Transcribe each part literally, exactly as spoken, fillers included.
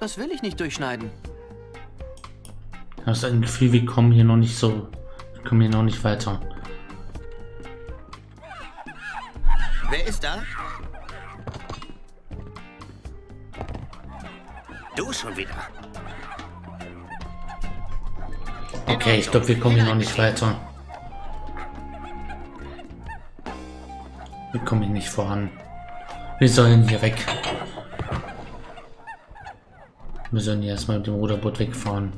Das will ich nicht durchschneiden. Hast ein Gefühl, wir kommen hier noch nicht so. Wir kommen hier noch nicht weiter. Wer ist da? Du schon wieder. Okay, ich glaube, wir kommen hier noch nicht weiter. Wir kommen hier nicht voran. Wir sollen hier weg. Wir sollen hier erstmal mit dem Ruderboot wegfahren.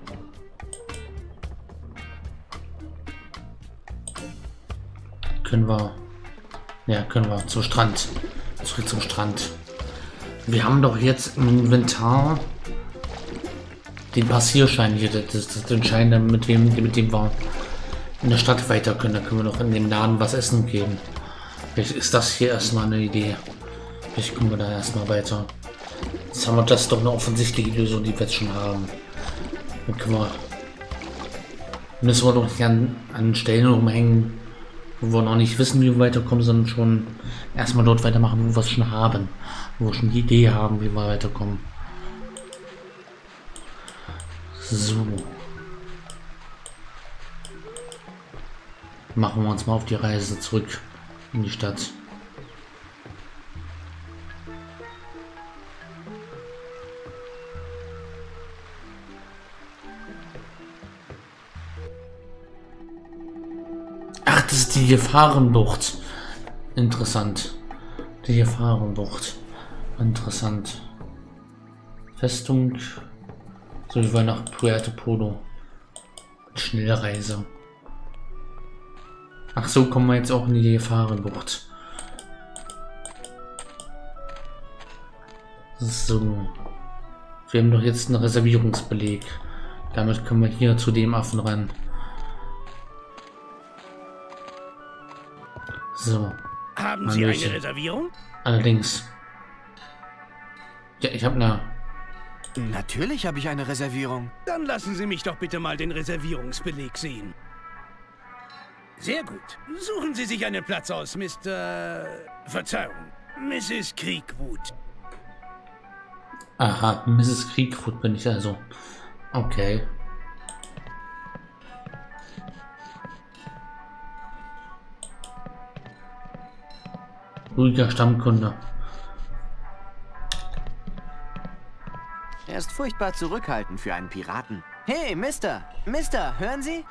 Können wir... Ja, können wir zum Strand. Zurück zum Strand. Wir haben doch jetzt im Inventar den Passierschein hier. Das ist den Schein, mit dem, mit dem wir in der Stadt weiter können. Da können wir doch in dem Laden was essen geben. Vielleicht ist das hier erstmal eine Idee. Vielleicht kommen wir da erstmal weiter. Jetzt haben wir das doch eine offensichtliche Lösung, die wir jetzt schon haben. Dann können wir... Müssen wir doch nicht an, an Stellen rumhängen, wo wir noch nicht wissen, wie wir weiterkommen, sondern schon erstmal dort weitermachen, wo wir es schon haben. Wo wir schon die Idee haben, wie wir weiterkommen. So. Machen wir uns mal auf die Reise zurück in die Stadt. Ach, das ist die Gefahrenbucht. Interessant. Die Gefahrenbucht. Interessant. Festung. So wie wir nach Puerto Polo. Schnellreise. Ach so, kommen wir jetzt auch in die Gefahrenbucht. So. Wir haben doch jetzt einen Reservierungsbeleg. Damit können wir hier zu dem Affen ran. So. Haben Sie eine Reservierung? Allerdings. Ja, ich habe eine... Natürlich habe ich eine Reservierung. Dann lassen Sie mich doch bitte mal den Reservierungsbeleg sehen. Sehr gut. Suchen Sie sich einen Platz aus, Mister Verzeihung, Misses Kriegwood. Aha, Misses Kriegwood bin ich also. Okay. Ruhiger Stammkunde. Er ist furchtbar zurückhaltend für einen Piraten. Hey, Mister! Mister, hören Sie?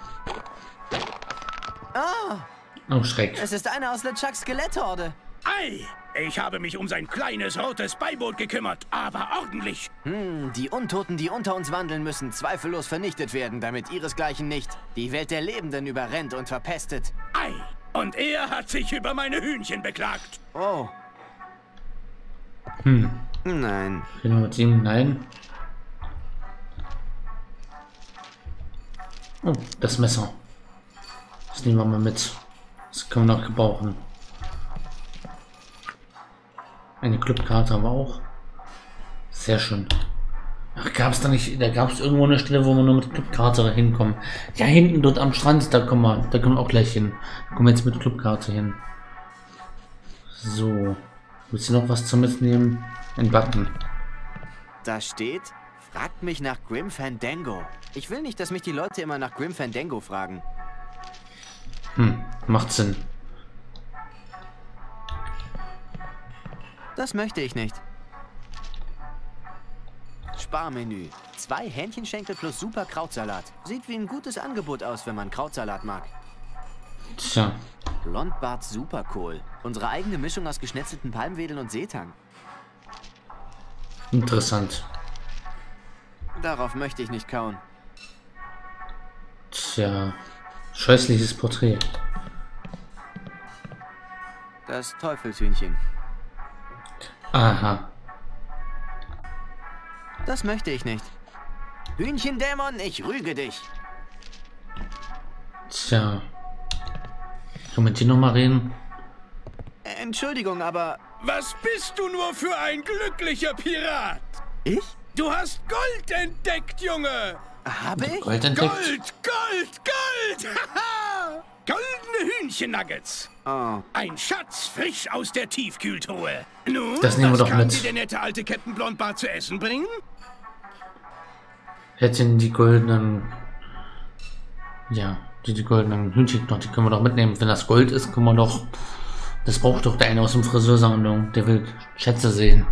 Oh! Oh, Schreck. Es ist einer aus LeChucks Skeletthorde. Ei! Ich habe mich um sein kleines rotes Beiboot gekümmert, aber ordentlich. Hm, die Untoten, die unter uns wandeln, müssen zweifellos vernichtet werden, damit ihresgleichen nicht die Welt der Lebenden überrennt und verpestet. Ei! Und er hat sich über meine Hühnchen beklagt. Oh. Hm. Nein. Reden wir mit ihm? Nein. Oh, das Messer. Das nehmen wir mal mit. Das können wir noch gebrauchen. Eine Clubkarte haben wir auch. Sehr schön. Ach, gab es da nicht, da gab es irgendwo eine Stelle, wo wir nur mit Clubkarte hinkommen. Ja, hinten dort am Strand, da kommen wir, da kommen wir auch gleich hin. Da kommen wir jetzt mit Clubkarte hin. So. Willst du noch was zum Mitnehmen? Ein Button. Da steht, fragt mich nach Grim Fandango. Ich will nicht, dass mich die Leute immer nach Grim Fandango fragen. Hm, macht Sinn. Das möchte ich nicht. Sparmenü. Zwei Hähnchenschenkel plus super Krautsalat. Sieht wie ein gutes Angebot aus, wenn man Krautsalat mag. Tja. Blondbart Superkohl. Unsere eigene Mischung aus geschnetzelten Palmwedeln und Seetang. Interessant. Darauf möchte ich nicht kauen. Tja. Scheußliches Porträt. Das Teufelshühnchen. Aha. Das möchte ich nicht. Hühnchendämon, ich rüge dich. Tja. Können wir mit dir noch mal reden? Entschuldigung, aber... Was bist du nur für ein glücklicher Pirat? Ich? Du hast Gold entdeckt, Junge! Habe ich? Gold entdeckt? Gold, Gold, Gold! Haha! Goldene Hühnchennuggets. Oh. Ein Schatz frisch aus der Tiefkühltruhe. Nun, Das nehmen wir was doch kann mit. dir der nette alte Captain Blondbart zu essen bringen? Hätten die goldenen, ja, die, die goldenen Hühnchen noch, die können wir doch mitnehmen. Wenn das Gold ist, können wir doch, das braucht doch der eine aus dem Friseursammlung, der will Schätze sehen.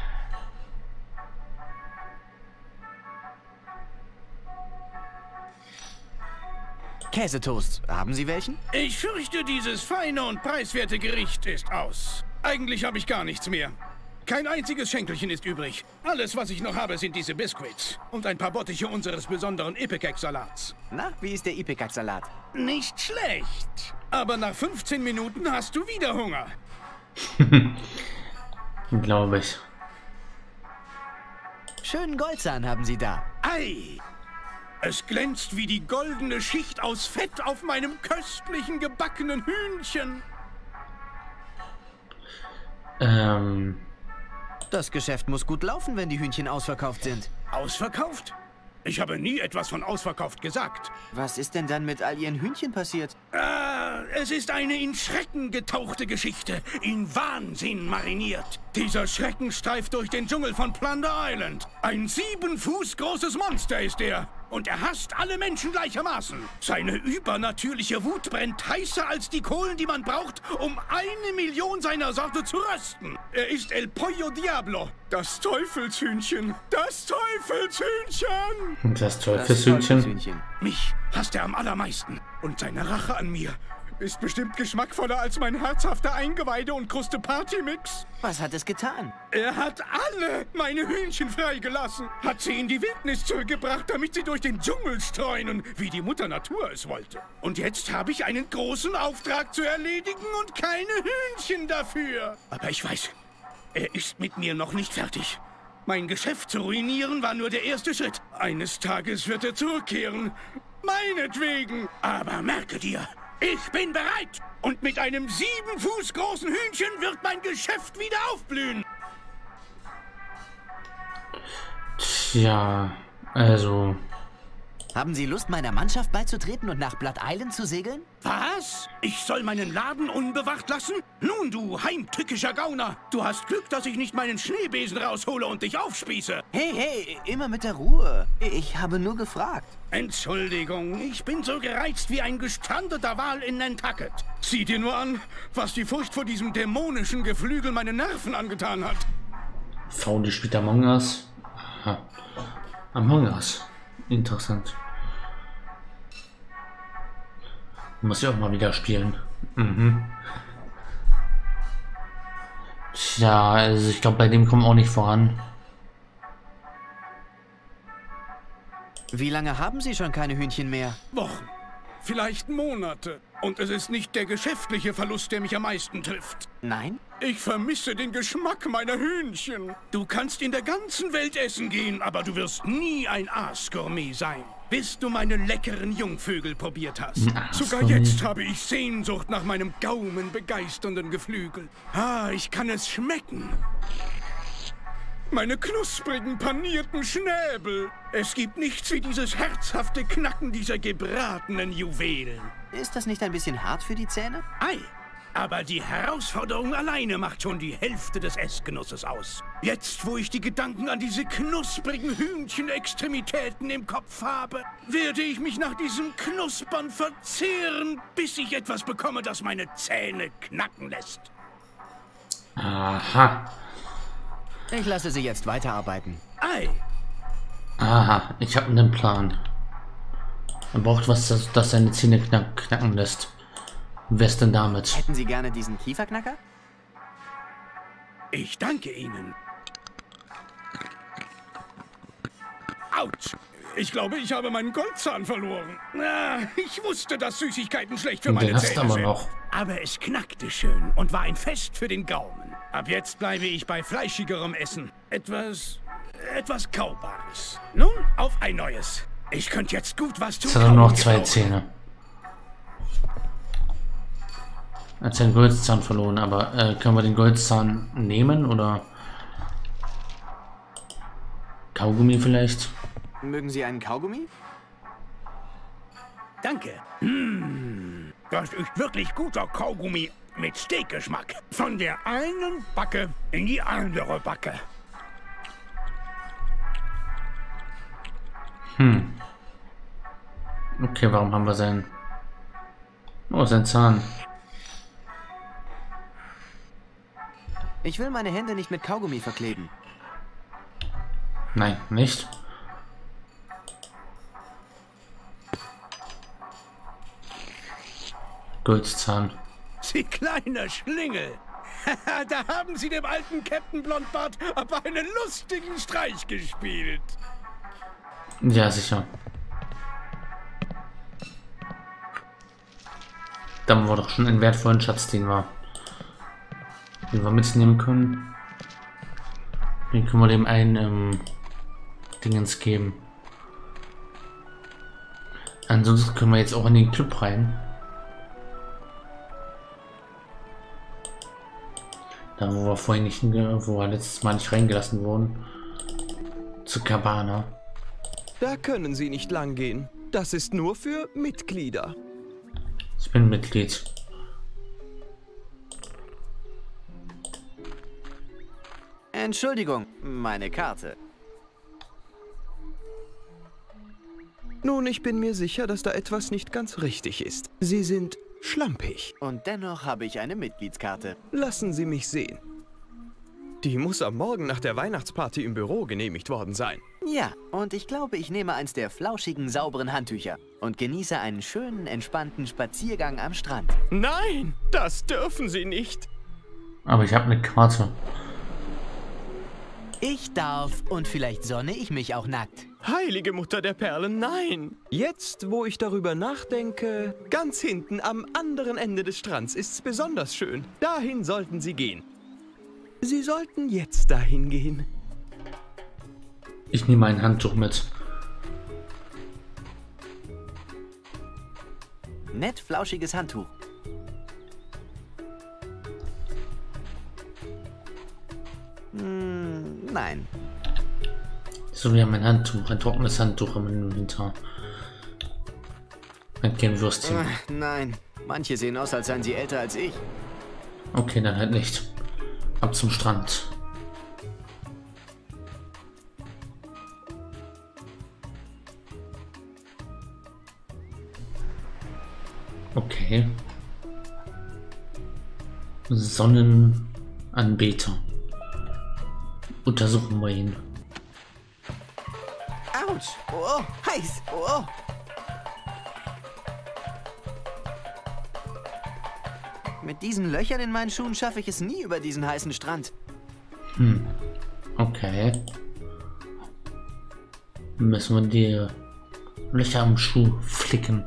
Käsetoast, haben Sie welchen? Ich fürchte, dieses feine und preiswerte Gericht ist aus. Eigentlich habe ich gar nichts mehr. Kein einziges Schenkelchen ist übrig. Alles, was ich noch habe, sind diese Biscuits. Und ein paar Bottiche unseres besonderen Ipecac-Salats. Na, wie ist der Ipecac-Salat? Nicht schlecht. Aber nach fünfzehn Minuten hast du wieder Hunger. Glaube ich. Schönen Goldzahn haben Sie da. Ei! Es glänzt wie die goldene Schicht aus Fett auf meinem köstlichen gebackenen Hühnchen. Ähm... Das Geschäft muss gut laufen, wenn die Hühnchen ausverkauft sind. Ausverkauft? Ich habe nie etwas von ausverkauft gesagt. Was ist denn dann mit all Ihren Hühnchen passiert? Ah, es ist eine in Schrecken getauchte Geschichte, in Wahnsinn mariniert. Dieser Schrecken streift durch den Dschungel von Plunder Island. Ein sieben Fuß großes Monster ist er. Und er hasst alle Menschen gleichermaßen. Seine übernatürliche Wut brennt heißer als die Kohlen, die man braucht, um eine Million seiner Sorte zu rösten. Er ist El Pollo Diablo, das Teufelshühnchen. Das Teufelshühnchen! Das Teufelshühnchen? Teufelsühnchen. Mich hasst er am allermeisten. Und seine Rache an mir ist bestimmt geschmackvoller als mein herzhafter Eingeweide- und Kruste-Party-Mix. Was hat es getan? Er hat alle meine Hühnchen freigelassen, hat sie in die Wildnis zurückgebracht, damit sie durch den Dschungel streunen, wie die Mutter Natur es wollte. Und jetzt habe ich einen großen Auftrag zu erledigen und keine Hühnchen dafür. Aber ich weiß, er ist mit mir noch nicht fertig. Mein Geschäft zu ruinieren war nur der erste Schritt. Eines Tages wird er zurückkehren. Meinetwegen. Aber merke dir, ich bin bereit. Und mit einem sieben Fuß großen Hühnchen wird mein Geschäft wieder aufblühen. Tja, also... Haben Sie Lust, meiner Mannschaft beizutreten und nach Blood Island zu segeln? Was? Ich soll meinen Laden unbewacht lassen? Nun, du heimtückischer Gauner. Du hast Glück, dass ich nicht meinen Schneebesen raushole und dich aufspieße. Hey, hey, immer mit der Ruhe. Ich habe nur gefragt. Entschuldigung, ich bin so gereizt wie ein gestrandeter Wal in Nantucket. Sieh dir nur an, was die Furcht vor diesem dämonischen Geflügel meine Nerven angetan hat. Fauli spielt Among Us. Aha. Among Us. Interessant. Muss ich auch mal wieder spielen. Mhm. Tja, also ich glaube, bei dem kommen wir auch nicht voran. Wie lange haben Sie schon keine Hühnchen mehr? Wochen, vielleicht Monate. Und es ist nicht der geschäftliche Verlust, der mich am meisten trifft. Nein? Ich vermisse den Geschmack meiner Hühnchen. Du kannst in der ganzen Welt essen gehen, aber du wirst nie ein Aas-Gourmet sein, bis du meine leckeren Jungvögel probiert hast. Sogar jetzt habe ich Sehnsucht nach meinem gaumenbegeisternden Geflügel. Ah, ich kann es schmecken. Meine knusprigen, panierten Schnäbel. Es gibt nichts wie dieses herzhafte Knacken dieser gebratenen Juwelen. Ist das nicht ein bisschen hart für die Zähne? Ei, aber die Herausforderung alleine macht schon die Hälfte des Essgenusses aus. Jetzt, wo ich die Gedanken an diese knusprigen Hühnchenextremitäten im Kopf habe, werde ich mich nach diesem Knuspern verzehren, bis ich etwas bekomme, das meine Zähne knacken lässt. Aha. Ich lasse Sie jetzt weiterarbeiten. Ei. Aha, ich habe einen Plan. Man braucht was, das, das seine Zähne knack, knacken lässt. Wer ist denn damit? Hätten Sie gerne diesen Kieferknacker? Ich danke Ihnen. Autsch! Ich glaube, ich habe meinen Goldzahn verloren. Ah, ich wusste, dass Süßigkeiten schlecht für meine Den hast Zähne aber sind. noch. Aber es knackte schön und war ein Fest für den Gaumen. Ab jetzt bleibe ich bei fleischigerem Essen. Etwas... etwas Kaubares. Nun, auf ein neues. Ich könnte jetzt gut was tun. Jetzt hat er nur noch zwei Zähne. Er hat seinen Goldzahn verloren, aber äh, können wir den Goldzahn nehmen oder Kaugummi vielleicht? Mögen Sie einen Kaugummi? Danke. Mmh, das ist wirklich guter Kaugummi mit Steakgeschmack. Von der einen Backe in die andere Backe. Hm. Okay, warum haben wir sein... Oh, sein Zahn. Ich will meine Hände nicht mit Kaugummi verkleben. Nein, nicht. Goldzahn. Sie kleiner Schlingel. Da haben Sie dem alten Captain Blondbart aber einen lustigen Streich gespielt. Ja, sicher. Da haben wir doch schon einen wertvollen Schatz, den wir, den wir mitnehmen können. Den können wir dem einen ähm, Dingens geben. Ansonsten können wir jetzt auch in den Club rein. Da wo wir vorhin nicht, wo wir letztes Mal nicht reingelassen wurden. Zu Cabana. Da können Sie nicht lang gehen. Das ist nur für Mitglieder. Ich bin Mitglied. Entschuldigung, meine Karte. Nun, ich bin mir sicher, dass da etwas nicht ganz richtig ist. Sie sind schlampig. Und dennoch habe ich eine Mitgliedskarte. Lassen Sie mich sehen. Die muss am Morgen nach der Weihnachtsparty im Büro genehmigt worden sein. Ja, und ich glaube, ich nehme eins der flauschigen, sauberen Handtücher und genieße einen schönen, entspannten Spaziergang am Strand. Nein, das dürfen Sie nicht. Aber ich habe eine Karte. Ich darf und vielleicht sonne ich mich auch nackt. Heilige Mutter der Perlen, nein. Jetzt, wo ich darüber nachdenke, ganz hinten am anderen Ende des Strands ist's besonders schön. Dahin sollten Sie gehen. Sie sollten jetzt dahin gehen. Ich nehme ein Handtuch mit. Nett flauschiges Handtuch. Hm, nein. So, wir haben ein Handtuch, ein trockenes Handtuch im Inventar. Ein Würstchen. Ach, nein, manche sehen aus, als seien sie älter als ich. Okay, dann halt nicht. Ab zum Strand. Okay. Sonnenanbeter. Untersuchen wir ihn. Autsch! Oh, heiß! Oh. Mit diesen Löchern in meinen Schuhen schaffe ich es nie über diesen heißen Strand. Hm. Okay. Müssen wir die Löcher am Schuh flicken.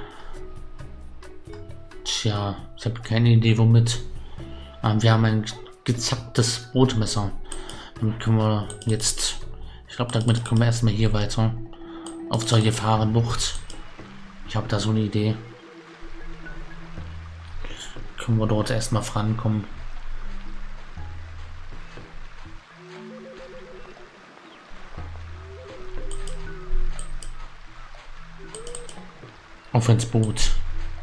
Tja, ich habe keine Idee womit. Aber wir haben ein gezacktes Brotmesser. Damit können wir jetzt... Ich glaube, damit kommen wir erstmal hier weiter. Auf zur Gefahrenbucht. Ich habe da so eine Idee. Können wir dort erstmal vorankommen. Auf ins Boot.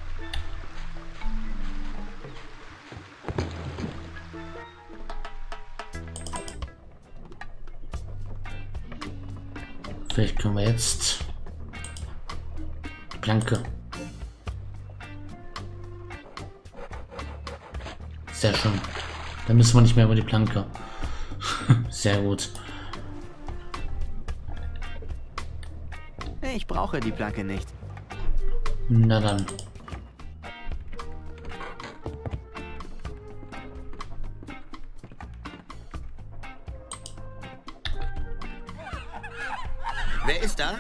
Vielleicht können wir jetzt die Planke. Sehr schön. Dann müssen wir nicht mehr über die Planke. Sehr gut. Ich brauche die Planke nicht. Na dann. Wer ist da?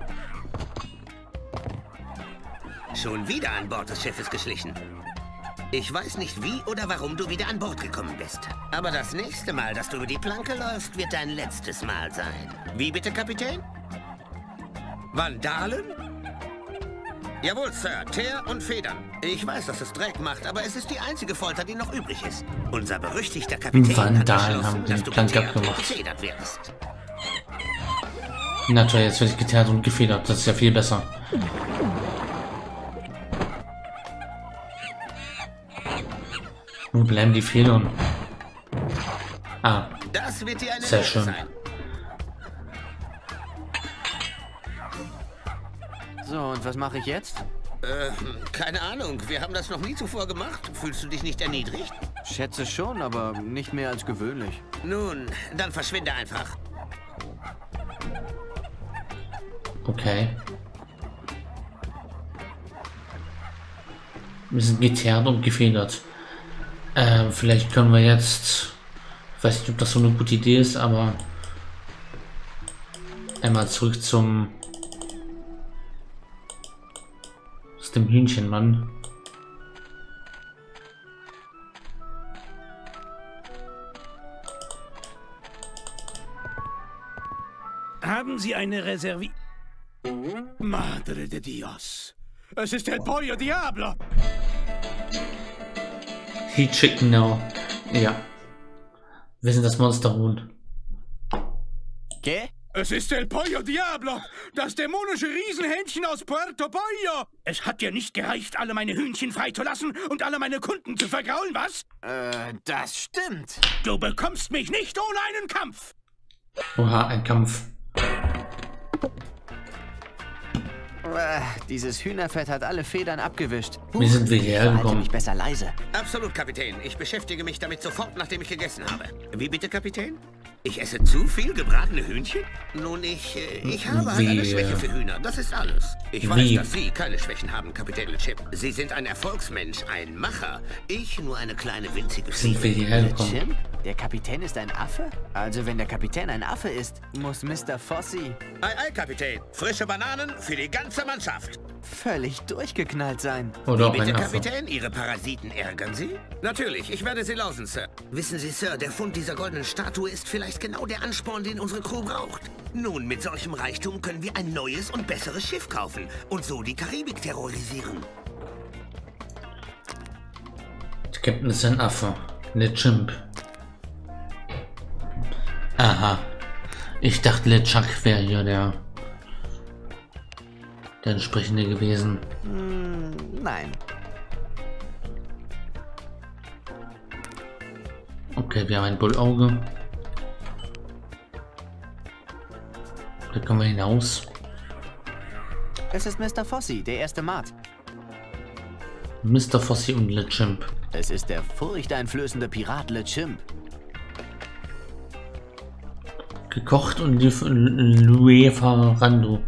Schon wieder an Bord des Schiffes geschlichen. Ich weiß nicht, wie oder warum du wieder an Bord gekommen bist. Aber das nächste Mal, dass du über die Planke läufst, wird dein letztes Mal sein. Wie bitte, Kapitän? Vandalen? Jawohl, Sir. Teer und Federn. Ich weiß, dass es Dreck macht, aber es ist die einzige Folter, die noch übrig ist. Unser berüchtigter Kapitän Vandalen hat haben die dass du Planke geteert und abgemacht. gefedert wirst. Na toll, jetzt werde ich geteert und gefedert. Das ist ja viel besser. Wo bleiben die Federn? Ah, Das wird dir eine sehr Lehre schön. sein. So, und was mache ich jetzt? Äh, keine Ahnung. Wir haben das noch nie zuvor gemacht. Fühlst du dich nicht erniedrigt? Schätze schon, aber nicht mehr als gewöhnlich. Nun, dann verschwinde einfach. Okay. Wir sind geteert und gefedert. Ähm, vielleicht können wir jetzt... Ich weiß nicht, ob das so eine gute Idee ist, aber... Einmal zurück zum... Aus dem Hühnchenmann. Haben Sie eine Reservi... Madre de Dios. Es ist El Pollo Diablo. Heat Chicken now. Ja. Wir sind das Monsterhuhn. ¿Qué? Es ist El Pollo Diablo, das dämonische Riesenhähnchen aus Puerto Pollo. Es hat dir nicht gereicht, alle meine Hühnchen freizulassen und alle meine Kunden zu vergraulen, was? Äh, das stimmt. Du bekommst mich nicht ohne einen Kampf. Oha, ein Kampf. Äh, dieses Hühnerfett hat alle Federn abgewischt. Wie sind wir hierher Halte gekommen? mich besser leise. Absolut, Kapitän. Ich beschäftige mich damit sofort, nachdem ich gegessen habe. Wie bitte, Kapitän? Ich esse zu viel gebratene Hühnchen? Nun, ich, äh, ich habe halt eine Wie, Schwäche äh, für Hühner. Das ist alles. Ich weiß, wie? dass Sie keine Schwächen haben, Kapitän LeChip. Sie sind ein Erfolgsmensch, ein Macher. Ich nur eine kleine winzige Sind wir Fliege. hierher gekommen? Chimp? Der Kapitän ist ein Affe? Also wenn der Kapitän ein Affe ist, muss Mister Fossi Ei, ei, Kapitän. Frische Bananen für die ganze Mannschaft. völlig durchgeknallt sein. Oder auch Bitte, ein Affe. Kapitän, Ihre Parasiten ärgern Sie? Natürlich, ich werde Sie lausen, Sir. Wissen Sie, Sir, der Fund dieser goldenen Statue ist vielleicht genau der Ansporn, den unsere Crew braucht. Nun, mit solchem Reichtum können wir ein neues und besseres Schiff kaufen und so die Karibik terrorisieren. Der Captain ist ein Affe. Le Chimp. Aha. Ich dachte, LeChuck wäre hier der... der entsprechende gewesen. Hm, nein. Okay, wir haben ein Bullauge. Da kommen wir hinaus. Es ist Mister Fossi, der erste Mart. Mister Fossi und Le Chimp. Es ist der furchteinflößende Pirat Le Chimp. Gekocht und Lieferando.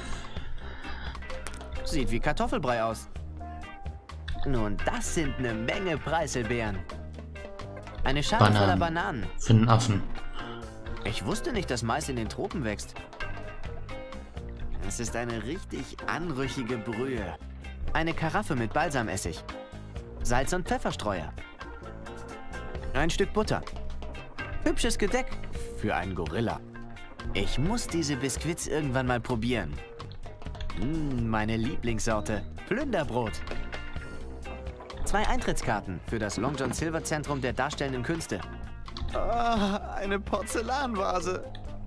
Sieht wie Kartoffelbrei aus. Nun, das sind eine Menge Preiselbeeren. Eine Schale Bananen. voller Bananen. Für den Affen. Ich wusste nicht, dass Mais in den Tropen wächst. Es ist eine richtig anrüchige Brühe. Eine Karaffe mit Balsamessig. Salz und Pfefferstreuer. Ein Stück Butter. Hübsches Gedeck für einen Gorilla. Ich muss diese Biskuits irgendwann mal probieren. Mmh, meine Lieblingssorte. Plünderbrot. Zwei Eintrittskarten für das Long John Silver Zentrum der Darstellenden Künste. Oh, eine Porzellanvase.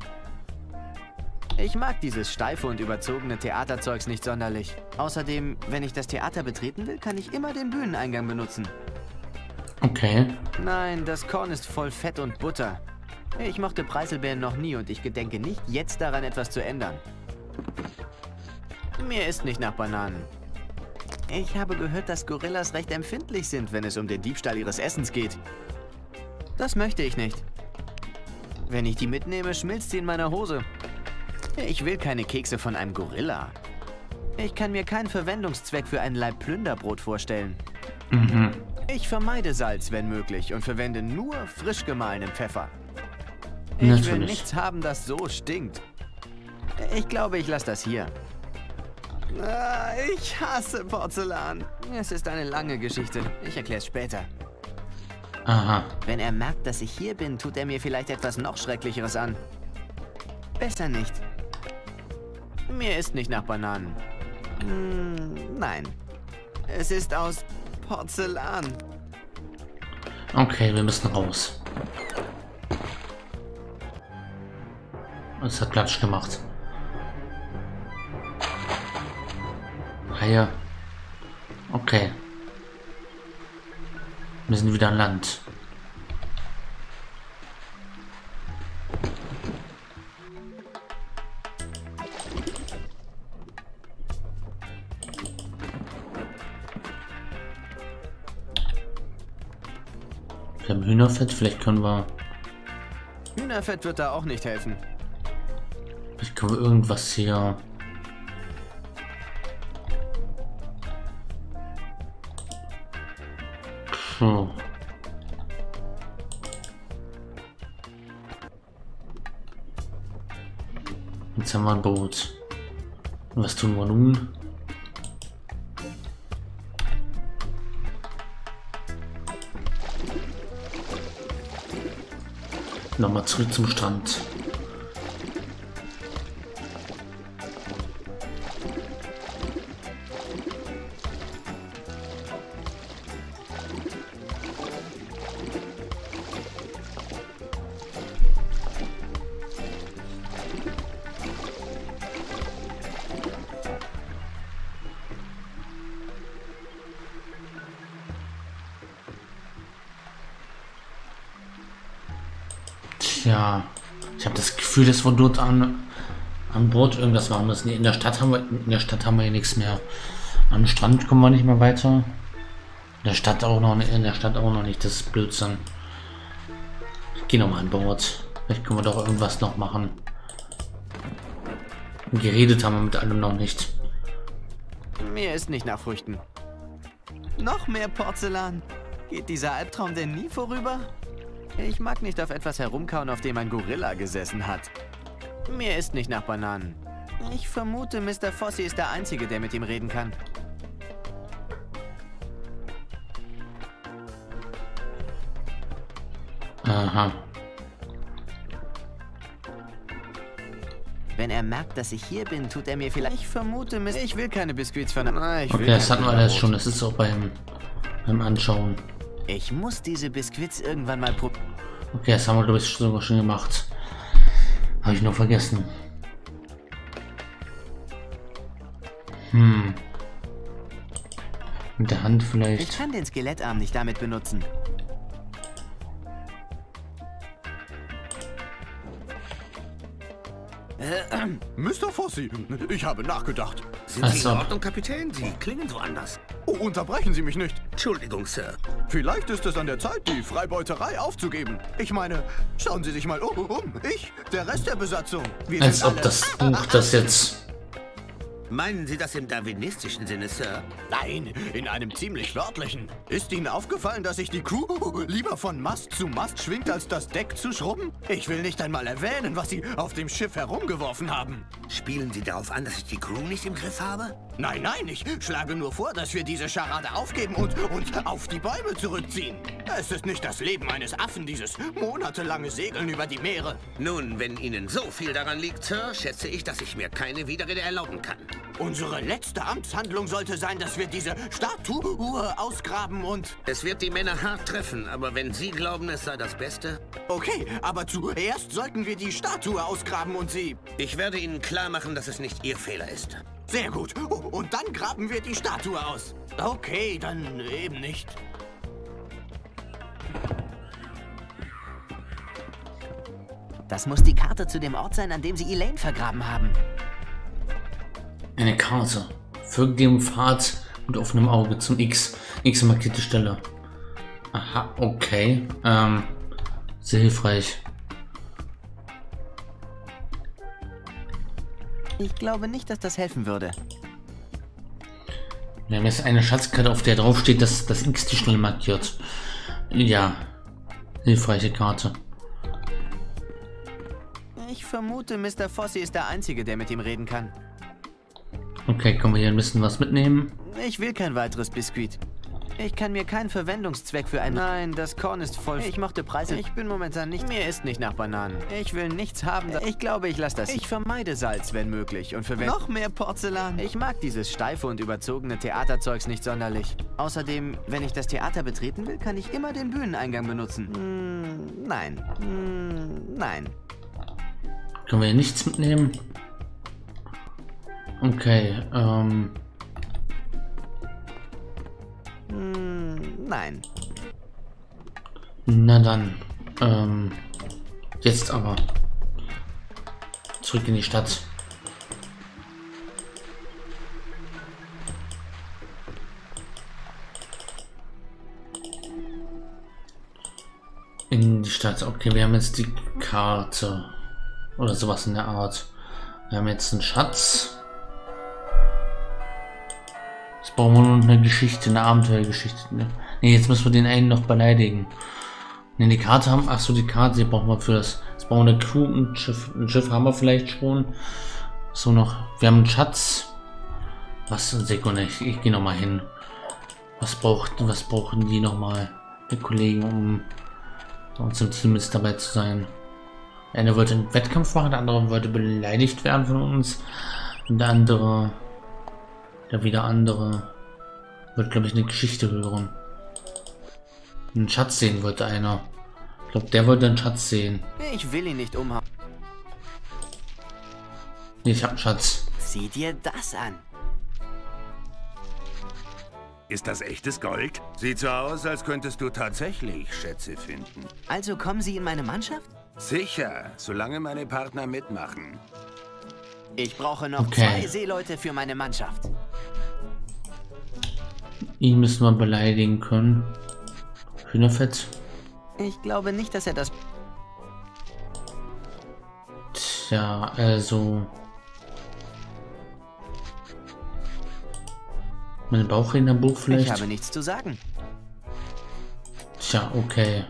Ich mag dieses steife und überzogene Theaterzeugs nicht sonderlich. Außerdem, wenn ich das Theater betreten will, kann ich immer den Bühneneingang benutzen. Okay. Nein, das Korn ist voll Fett und Butter. Ich mochte Preiselbeeren noch nie und ich gedenke nicht, jetzt daran etwas zu ändern. Mir ist nicht nach Bananen. Ich habe gehört, dass Gorillas recht empfindlich sind, wenn es um den Diebstahl ihres Essens geht. Das möchte ich nicht. Wenn ich die mitnehme, schmilzt sie in meiner Hose. Ich will keine Kekse von einem Gorilla. Ich kann mir keinen Verwendungszweck für ein Laib Plünderbrot vorstellen. Mhm. Ich vermeide Salz, wenn möglich, und verwende nur frisch gemahlenen Pfeffer. Ich Natürlich. will nichts haben, das so stinkt. Ich glaube, ich lasse das hier. Ah, ich hasse Porzellan. Es ist eine lange Geschichte. Ich erkläre es später. Aha. Wenn er merkt, dass ich hier bin, tut er mir vielleicht etwas noch Schrecklicheres an. Besser nicht. Mir ist nicht nach Bananen. Hm, nein. Es ist aus Porzellan. Okay, wir müssen raus. Es hat Platsch gemacht. Haie. Okay. Wir sind wieder an Land. Wir haben Hühnerfett, vielleicht können wir... Hühnerfett wird da auch nicht helfen. Vielleicht können wir irgendwas hier... Puh. Jetzt haben wir ein Boot. Und was tun wir nun? Nochmal zurück zum Strand. Ja, ich habe das Gefühl, dass wir dort an, an Bord irgendwas machen müssen. In der Stadt haben wir in der Stadt haben wir hier nichts mehr. Am Strand kommen wir nicht mehr weiter. In der Stadt auch noch nicht. In der Stadt auch noch nicht. Das ist Blödsinn. Ich gehe noch mal an Bord. Vielleicht können wir doch irgendwas noch machen. Geredet haben wir mit allem noch nicht. Mir ist nicht nach Früchten. Noch mehr Porzellan. Geht dieser Albtraum denn nie vorüber? Ich mag nicht auf etwas herumkauen, auf dem ein Gorilla gesessen hat. Mir ist nicht nach Bananen. Ich vermute, Mister Fossi ist der Einzige, der mit ihm reden kann. Aha. Wenn er merkt, dass ich hier bin, tut er mir vielleicht... Ich vermute, Mister Ich will keine Biskuits von... Ah, ich will okay, das kein hatten wir alles schon. Das ist auch beim, beim Anschauen. Ich muss diese Biskuits irgendwann mal probieren. Okay, das haben wir, glaube ich, sogar schon gemacht. Habe ich noch vergessen. Hm. Mit der Hand vielleicht. Ich kann den Skelettarm nicht damit benutzen. Mister Fossi, ich habe nachgedacht. Sind Sie in Also. Ordnung, Kapitän? Sie klingen so anders. Oh, unterbrechen Sie mich nicht. Entschuldigung, Sir. Vielleicht ist es an der Zeit, die Freibeuterei aufzugeben. Ich meine, schauen Sie sich mal um. um. Ich, der Rest der Besatzung. Wir Als sind ob alle- das Buch das jetzt... Meinen Sie das im darwinistischen Sinne, Sir? Nein, in einem ziemlich wörtlichen. Ist Ihnen aufgefallen, dass sich die Crew lieber von Mast zu Mast schwingt, als das Deck zu schrubben? Ich will nicht einmal erwähnen, was Sie auf dem Schiff herumgeworfen haben. Spielen Sie darauf an, dass ich die Crew nicht im Griff habe? Nein, nein, ich schlage nur vor, dass wir diese Scharade aufgeben und, und auf die Bäume zurückziehen. Es ist nicht das Leben eines Affen, dieses monatelange Segeln über die Meere. Nun, wenn Ihnen so viel daran liegt, Sir, schätze ich, dass ich mir keine Widerrede erlauben kann. Unsere letzte Amtshandlung sollte sein, dass wir diese Statue ausgraben und... Es wird die Männer hart treffen, aber wenn Sie glauben, es sei das Beste... Okay, aber zuerst sollten wir die Statue ausgraben und sie... Ich werde Ihnen klar machen, dass es nicht Ihr Fehler ist. Sehr gut. Und dann graben wir die Statue aus. Okay, dann eben nicht. Das muss die Karte zu dem Ort sein, an dem sie Elaine vergraben haben. Eine Karte. Folgt dem Pfad mit offenem Auge zum X. X markierte Stelle. Aha, okay. Ähm, sehr hilfreich. Ich glaube nicht, dass das helfen würde. Wir haben jetzt eine Schatzkarte, auf der drauf steht, dass das X die Stelle markiert. Ja, hilfreiche Karte. Ich vermute, Mister Fossi ist der Einzige, der mit ihm reden kann. Okay, können wir hier ein bisschen was mitnehmen? Ich will kein weiteres Biskuit. Ich kann mir keinen Verwendungszweck für ein... Nein, das Korn ist voll. Ich mochte Preise. Ich bin momentan nicht... Mir ist nicht nach Bananen. Ich will nichts haben. Ich glaube, ich lasse das. Ich vermeide Salz, wenn möglich. Und verwende... Noch mehr Porzellan. Ich mag dieses steife und überzogene Theaterzeugs nicht sonderlich. Außerdem, wenn ich das Theater betreten will, kann ich immer den Bühneneingang benutzen. Hm, nein. Hm, nein. Können wir hier nichts mitnehmen? Okay, ähm... Hm, nein. Na dann, ähm... Jetzt aber. Zurück in die Stadt. Stadt. Okay, wir haben jetzt die Karte. Oder sowas in der Art. Wir haben jetzt einen Schatz. Jetzt brauchen wir nur eine Geschichte, eine Abenteuergeschichte. Ne, jetzt müssen wir den einen noch beleidigen. Ne, die Karte haben. Ach so, die Karte, die brauchen wir für das. Jetzt brauchen wir eine Crew, ein Schiff. Ein Schiff haben wir vielleicht schon. So noch. Wir haben einen Schatz. Was? Sekunde, ich, ich gehe noch mal hin. Was braucht, was brauchen die noch mal, die Kollegen, um bei uns im Team ist dabei zu sein? Der eine wollte einen Wettkampf machen, der andere wollte beleidigt werden von uns. Und der andere, der wieder andere, wird glaube ich eine Geschichte hören. Einen Schatz sehen wollte einer. Ich glaube, der wollte einen Schatz sehen. Ich will ihn nicht umhauen. Nee, ich habe einen Schatz. Sieh dir das an. Ist das echtes Gold? Sieht so aus, als könntest du tatsächlich Schätze finden. Also kommen Sie in meine Mannschaft? Sicher, solange meine Partner mitmachen. Ich brauche noch Okay. zwei Seeleute für meine Mannschaft. Ihn müssen wir beleidigen können. Hühnerfett. Ich glaube nicht, dass er das... Tja, also... Mein Bauchrednerbuch vielleicht? Ich habe nichts zu sagen. Tja, okay.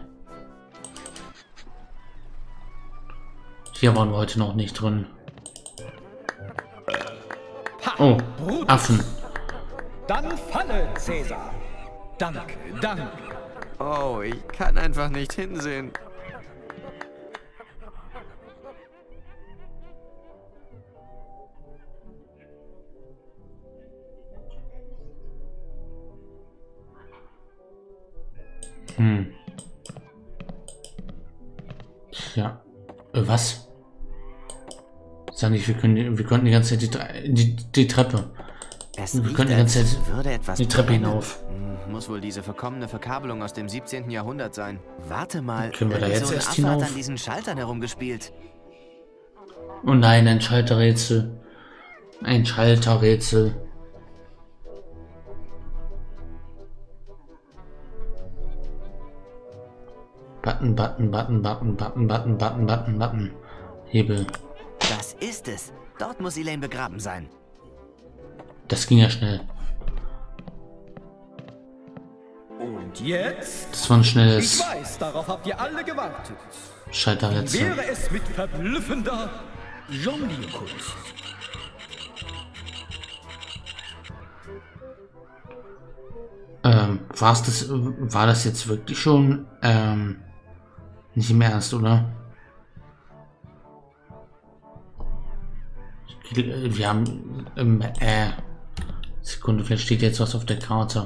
Hier waren wir heute noch nicht drin. Oh, Affen. Dann falle, Cäsar. Danke, danke. Oh, ich kann einfach nicht hinsehen. Hm. Ja. Äh, was? Sag nicht, wir können, wir konnten die ganze Zeit die, Tre- die, die Treppe. Es Wir riecht, können die ganze als Zeit würde etwas die Treppe brennen. hinauf. Hm, Muss wohl diese verkommene Verkabelung aus dem siebzehnten Jahrhundert sein. Warte mal, Können wir da irgend jetzt so ein erst Affe hat hinauf? an diesen Schaltern herumgespielt. Oh nein, ein Schalterrätsel. Ein Schalterrätsel. Button, Button, Button, Button, Button, Button, Button, Button, Button. Hebel. Das ist es. Dort muss Elaine begraben sein. Das ging ja schnell. Und jetzt? Das war ein Ich schnelles weiß, darauf habt ihr alle gewartet. Schalterrätsel. Wäre es mit verblüffender Jonglierkunst. Ähm, war's das, war das jetzt wirklich schon, ähm, nicht im Ernst, oder? Wir haben, ähm, äh, Sekunde, vielleicht steht jetzt was auf der Karte.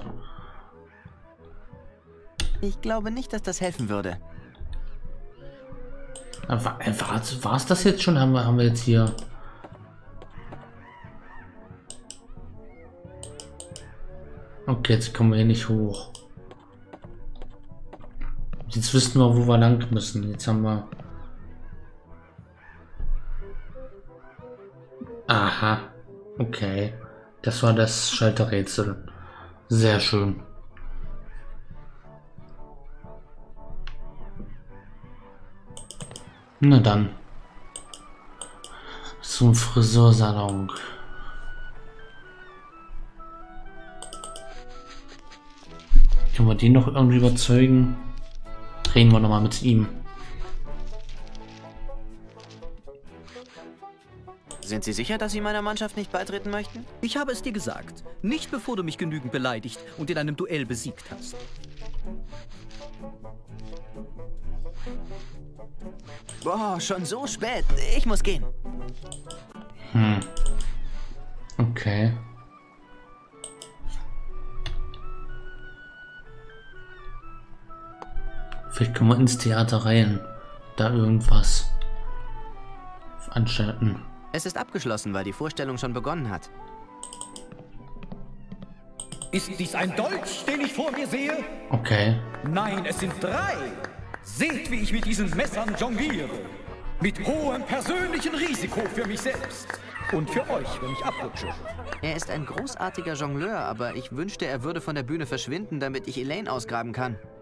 Ich glaube nicht, dass das helfen würde. War, war es das jetzt schon? Haben wir, haben wir jetzt hier... Okay, jetzt kommen wir hier nicht hoch. Jetzt wissen wir, wo wir lang müssen. Jetzt haben wir... Aha. Okay. Das war das Schalterrätsel. Sehr schön. Na dann. Zum Friseursalon. Können wir den noch irgendwie überzeugen? Reden wir noch mal mit ihm. Sind Sie sicher, dass Sie meiner Mannschaft nicht beitreten möchten? Ich habe es dir gesagt. Nicht bevor du mich genügend beleidigt und in einem Duell besiegt hast. Boah, schon so spät. Ich muss gehen. Hm. Okay. Vielleicht können wir ins Theater rein. Da irgendwas veranstalten. Es ist abgeschlossen, weil die Vorstellung schon begonnen hat. Ist dies ein Dolch, den ich vor mir sehe? Okay. Nein, es sind drei. Seht, wie ich mit diesen Messern jongliere. Mit hohem persönlichen Risiko für mich selbst. Und für euch, wenn ich abrutsche. Er ist ein großartiger Jongleur, aber ich wünschte, er würde von der Bühne verschwinden, damit ich Elaine ausgraben kann.